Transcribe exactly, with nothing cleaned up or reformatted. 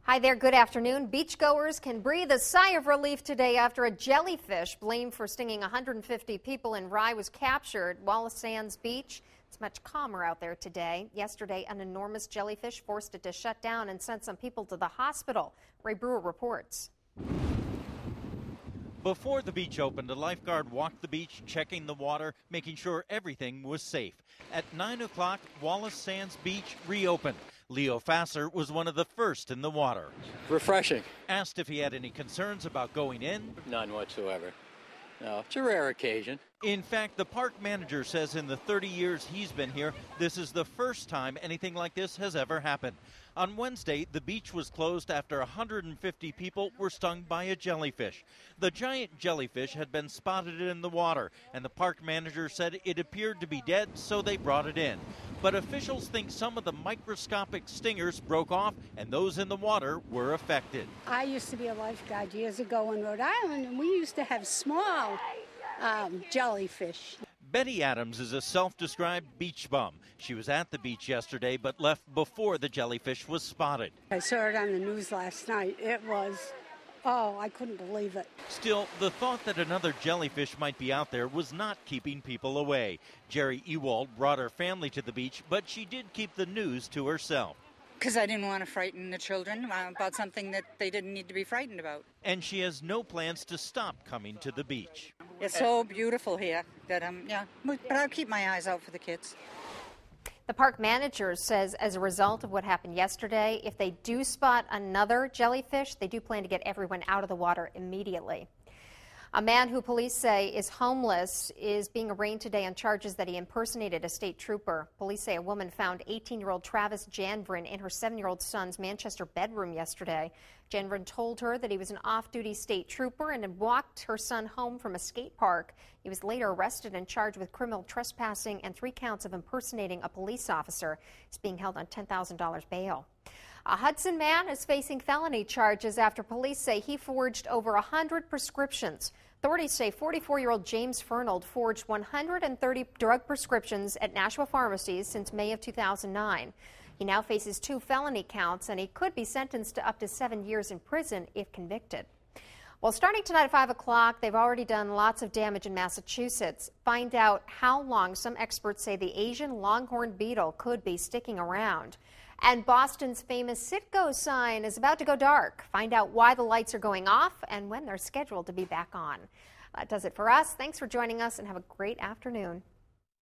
Hi there, good afternoon. Beachgoers can breathe a sigh of relief today after a jellyfish blamed for stinging one hundred fifty people in Rye was captured. Wallace Sands Beach, it's much calmer out there today. Yesterday, an enormous jellyfish forced it to shut down and sent some people to the hospital. Ray Brewer reports. Before the beach opened, a lifeguard walked the beach, checking the water, making sure everything was safe. At nine o'clock, Wallace Sands Beach reopened. Leo Fasser was one of the first in the water. Refreshing. Asked if he had any concerns about going in. None whatsoever. No, it's a rare occasion. In fact, the park manager says in the thirty years he's been here, this is the first time anything like this has ever happened. On Wednesday, the beach was closed after one hundred fifty people were stung by a jellyfish. The giant jellyfish had been spotted in the water, and the park manager said it appeared to be dead, so they brought it in. But officials think some of the microscopic stingers broke off, and those in the water were affected. I used to be a lifeguard years ago in Rhode Island, and we used to have small um, jellyfish. Betty Adams is a self-described beach bum. She was at the beach yesterday but left before the jellyfish was spotted. I saw it on the news last night. It was, oh, I couldn't believe it. Still, the thought that another jellyfish might be out there was not keeping people away. Jerry Ewald brought her family to the beach, but she did keep the news to herself. Because I didn't want to frighten the children about something that they didn't need to be frightened about. And she has no plans to stop coming to the beach. It's so beautiful here that, um, yeah, but I'll keep my eyes out for the kids. The park manager says as a result of what happened yesterday, if they do spot another jellyfish, they do plan to get everyone out of the water immediately. A man who police say is homeless is being arraigned today on charges that he impersonated a state trooper. Police say a woman found eighteen-year-old Travis Janvrin in her seven-year-old son's Manchester bedroom yesterday. Janvrin told her that he was an off-duty state trooper and had walked her son home from a skate park. He was later arrested and charged with criminal trespassing and three counts of impersonating a police officer. He's being held on ten thousand dollars bail. A Hudson man is facing felony charges after police say he forged over one hundred prescriptions. Authorities say forty-four-year-old James Fernald forged one hundred thirty drug prescriptions at Nashua pharmacies since May of two thousand nine. He now faces two felony counts, and he could be sentenced to up to seven years in prison if convicted. Well, starting tonight at five o'clock, they've already done lots of damage in Massachusetts. Find out how long some experts say the Asian longhorn beetle could be sticking around. And Boston's famous Citgo sign is about to go dark. Find out why the lights are going off and when they're scheduled to be back on. That does it for us. Thanks for joining us and have a great afternoon.